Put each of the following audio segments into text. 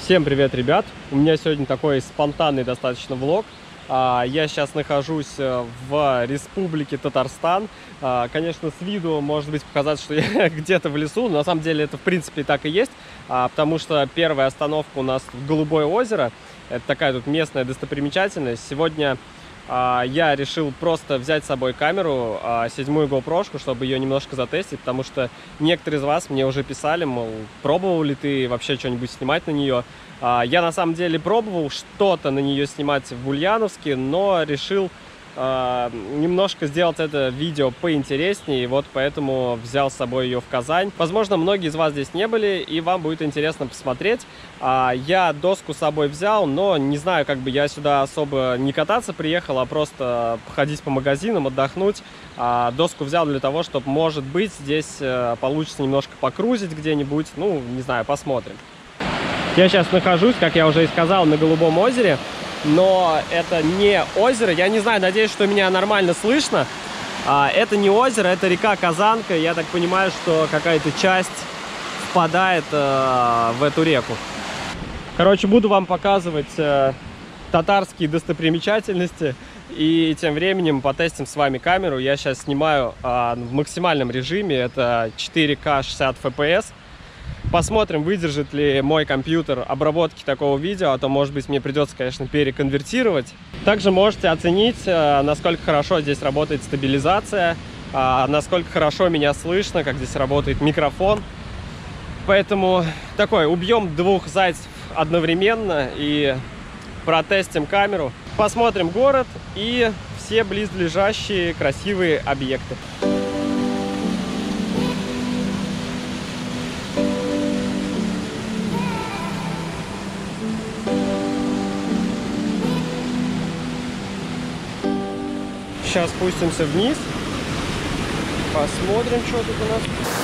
Всем привет, ребят! У меня сегодня такой спонтанный достаточно влог. Я сейчас нахожусь в Республике Татарстан. Конечно, с виду может быть показаться, что я где-то в лесу, но на самом деле это в принципе так и есть, потому что первая остановка у нас Голубое озеро. Это такая тут местная достопримечательность. Сегодня я решил просто взять с собой камеру, 7-ю GoPro-шку, чтобы ее немножко затестить, потому что некоторые из вас мне уже писали, мол, пробовал ли ты вообще что-нибудь снимать на нее. Я на самом деле пробовал что-то на нее снимать в Ульяновске, но решил немножко сделать это видео поинтереснее, и вот поэтому взял с собой ее в Казань. Возможно, многие из вас здесь не были, и вам будет интересно посмотреть. Я доску с собой взял, но не знаю, как бы я сюда особо не кататься приехал, а просто походить по магазинам, отдохнуть. Доску взял для того, чтобы, может быть, здесь получится немножко покрузить где-нибудь, ну, не знаю, посмотрим. Я сейчас нахожусь, как я уже и сказал, на Голубом озере. Но это не озеро, я не знаю, надеюсь, что меня нормально слышно. Это не озеро, это река Казанка. Я так понимаю, что какая-то часть впадает в эту реку. Короче, буду вам показывать татарские достопримечательности. И тем временем потестим с вами камеру. Я сейчас снимаю в максимальном режиме, это 4К 60 FPS. Посмотрим, выдержит ли мой компьютер обработки такого видео, а то, может быть, мне придется, конечно, переконвертировать. Также можете оценить, насколько хорошо здесь работает стабилизация, насколько хорошо меня слышно, как здесь работает микрофон. Поэтому такой, убьем двух зайцев одновременно и протестим камеру. Посмотрим город и все близлежащие красивые объекты. Сейчас спустимся вниз, посмотрим, что тут у нас.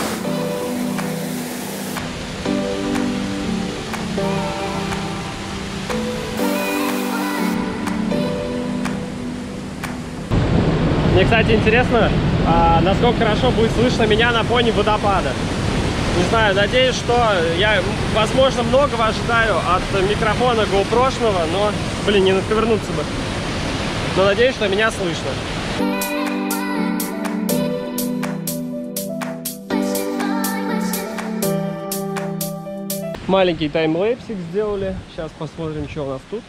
Мне, кстати, интересно, насколько хорошо будет слышно меня на фоне водопада. Не знаю, надеюсь, что я, возможно, многого ожидаю от микрофона GoPro-шного, но, блин, не наковырнуться бы. Но надеюсь, что меня слышно. Маленький таймлэпсик сделали. Сейчас посмотрим, что у нас тут.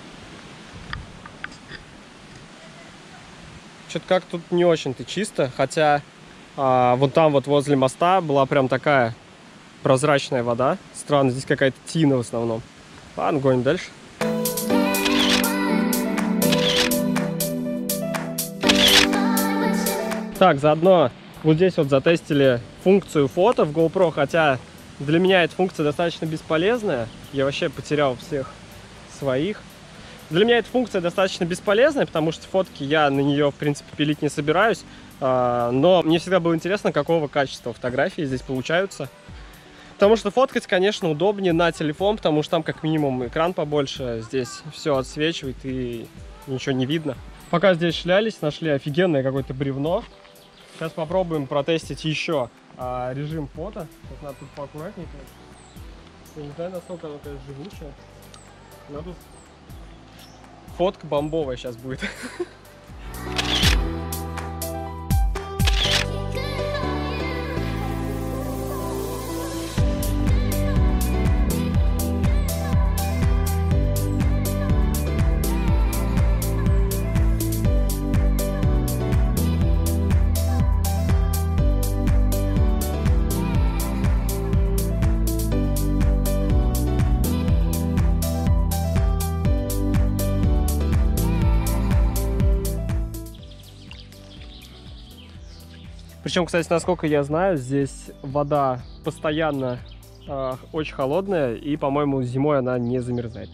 Что-то как тут не очень-то чисто. Хотя вон там вот возле моста была прям такая прозрачная вода. Странно, здесь какая-то тина в основном. Ладно, гоним дальше. Так, заодно вот здесь вот затестили функцию фото в GoPro, хотя для меня эта функция достаточно бесполезная. Я вообще потерял всех своих. Для меня эта функция достаточно бесполезная, потому что фотки я на нее, в принципе, пилить не собираюсь. Но мне всегда было интересно, какого качества фотографии здесь получаются. Потому что фоткать, конечно, удобнее на телефон, потому что там как минимум экран побольше. Здесь все отсвечивает и ничего не видно. Пока здесь шлялись, нашли офигенное какое-то бревно. Сейчас попробуем протестить еще режим фото. Сейчас надо тут поаккуратнее. Я не знаю, насколько оно, конечно, живучее. Но тут фотка бомбовая сейчас будет. Причем, кстати, насколько я знаю, здесь вода постоянно очень холодная, и, по-моему, зимой она не замерзает.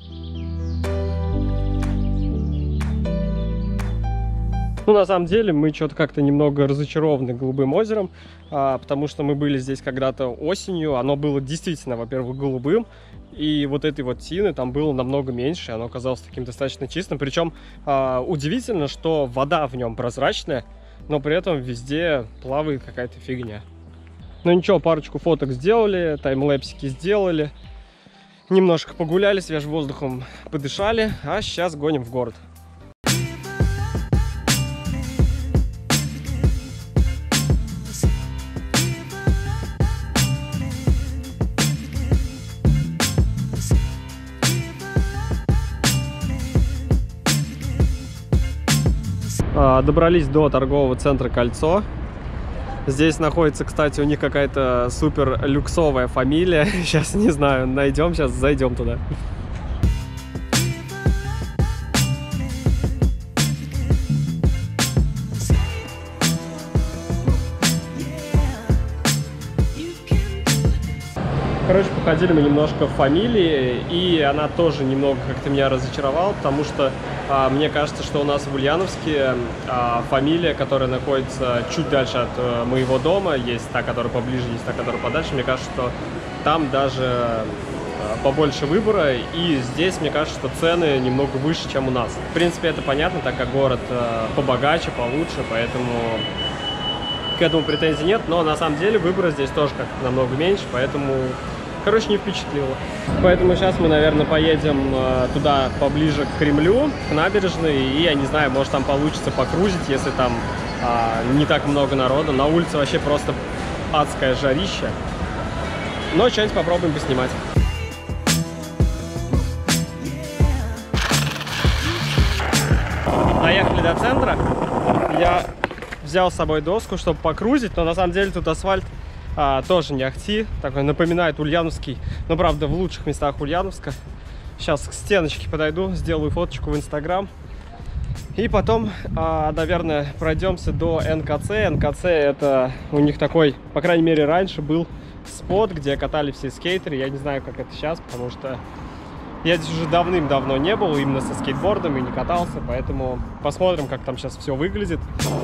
Ну, на самом деле, мы что-то как-то немного разочарованы Голубым озером, потому что мы были здесь когда-то осенью. Оно было действительно, во-первых, голубым, и вот этой вот тины там было намного меньше, оно оказалось таким достаточно чистым. Причем удивительно, что вода в нем прозрачная, но при этом везде плавает какая-то фигня. Ну ничего, парочку фоток сделали, таймлэпсики сделали. Немножко погуляли, свежим воздухом подышали, а сейчас гоним в город. Добрались до торгового центра «Кольцо». Здесь находится, кстати, у них какая-то супер люксовая фамилия. Сейчас, не знаю, найдем, сейчас зайдем туда. Короче, походили мы немножко в фамилии, и она тоже немного как-то меня разочаровала, потому что мне кажется, что у нас в Ульяновске фамилия, которая находится чуть дальше от моего дома, есть та, которая поближе, есть та, которая подальше. Мне кажется, что там даже побольше выбора, и здесь, мне кажется, что цены немного выше, чем у нас. В принципе, это понятно, так как город побогаче, получше, поэтому к этому претензий нет, но на самом деле выбора здесь тоже как-то намного меньше, поэтому, короче, не впечатлило. Поэтому сейчас мы, наверное, поедем туда поближе к Кремлю, к набережной, и, я не знаю, может там получится покрузить, если там не так много народу. На улице вообще просто адское жарище, но что-нибудь попробуем поснимать. Доехали до центра. Я взял с собой доску, чтобы покрузить, но на самом деле тут асфальт тоже не ахти, такой напоминает ульяновский, но правда в лучших местах Ульяновска. Сейчас к стеночке подойду, сделаю фоточку в Инстаграм, и потом, наверное, пройдемся до НКЦ. НКЦ — это у них такой, по крайней мере, раньше был спот, где катали все скейтеры. Я не знаю, как это сейчас, потому что я здесь уже давным-давно не был именно со скейтбордом и не катался, поэтому посмотрим, как там сейчас все выглядит.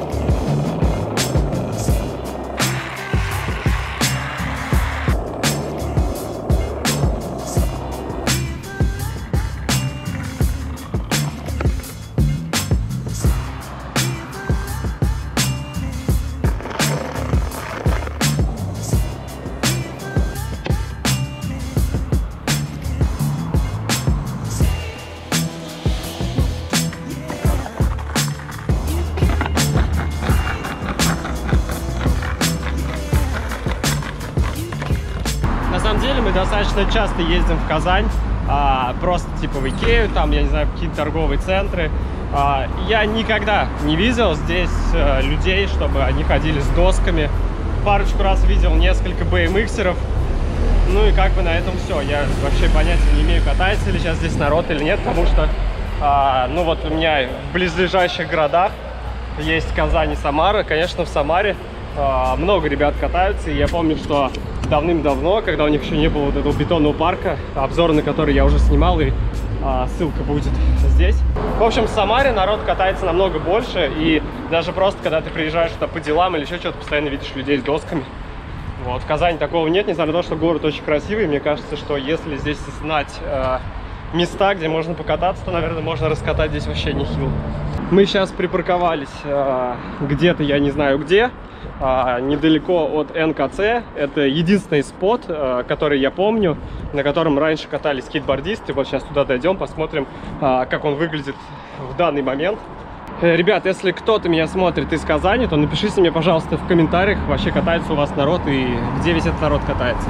Мы достаточно часто ездим в Казань, просто типа в Икею, там, я не знаю, какие-то торговые центры. Я никогда не видел здесь людей, чтобы они ходили с досками. Парочку раз видел несколько BMX-еров. Ну и как бы на этом все. Я вообще понятия не имею, катается ли сейчас здесь народ или нет, потому что, ну вот у меня в близлежащих городах есть Казань и Самара. Конечно, в Самаре много ребят катаются, и я помню, что давным-давно, когда у них еще не было вот этого бетонного парка, обзор на который я уже снимал, и ссылка будет здесь. В общем, в Самаре народ катается намного больше, и даже просто, когда ты приезжаешь туда по делам или еще что-то, постоянно видишь людей с досками. Вот, в Казани такого нет, несмотря на то, что город очень красивый. Мне кажется, что если здесь знать места, где можно покататься, то, наверное, можно раскатать здесь вообще нехило. Мы сейчас припарковались где-то, я не знаю где, недалеко от НКЦ. Это единственный спот, который я помню, на котором раньше катались скейтбордисты. Вот сейчас туда дойдем, посмотрим, как он выглядит в данный момент. Ребят, если кто-то меня смотрит из Казани, то напишите мне, пожалуйста, в комментариях, вообще катается у вас народ и где весь этот народ катается.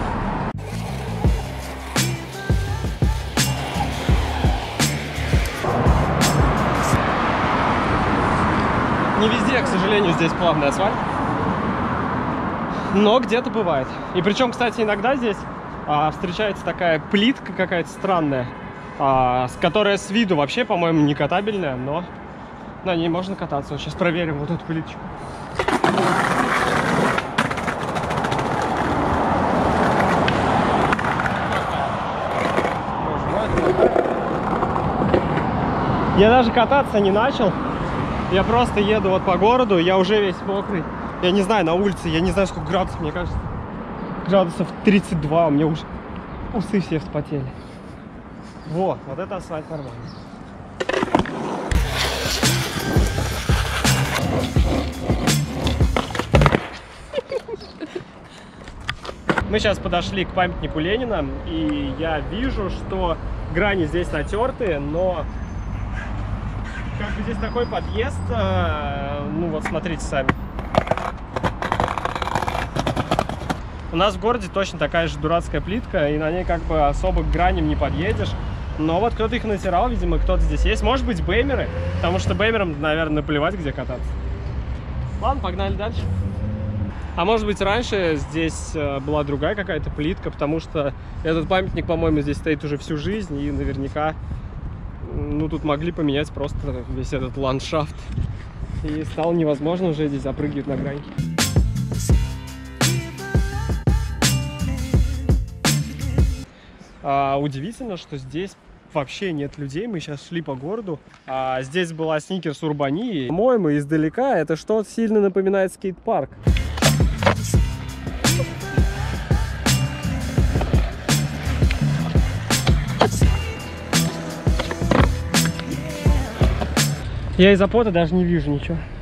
Не везде, к сожалению, здесь плавный асфальт, но где-то бывает. И причем, кстати, иногда здесь встречается такая плитка какая-то странная, которая с виду вообще, по-моему, не катабельная, но на ней можно кататься. Вот сейчас проверим вот эту плиточку. Я даже кататься не начал. Я просто еду вот по городу, я уже весь мокрый. Я не знаю, на улице, я не знаю, сколько градусов, мне кажется, градусов 32, у меня уже усы все вспотели. Вот это асфальт нормально. Мы сейчас подошли к памятнику Ленина, и я вижу, что грани здесь натерты, но как бы здесь такой подъезд, ну вот смотрите сами. У нас в городе точно такая же дурацкая плитка, и на ней как бы особо к граням не подъедешь. Но вот кто-то их натирал, видимо, кто-то здесь есть. Может быть, беймеры, потому что беймерам, наверное, наплевать, где кататься. Ладно, погнали дальше. А может быть, раньше здесь была другая какая-то плитка, потому что этот памятник, по-моему, здесь стоит уже всю жизнь, и наверняка, ну, тут могли поменять просто весь этот ландшафт. И стало невозможно уже здесь запрыгивать на граньки. Удивительно, что здесь вообще нет людей. Мы сейчас шли по городу. Здесь была Сникерс Урбании. По-моему, издалека это что-то сильно напоминает скейт-парк. Я из-за пота даже не вижу ничего.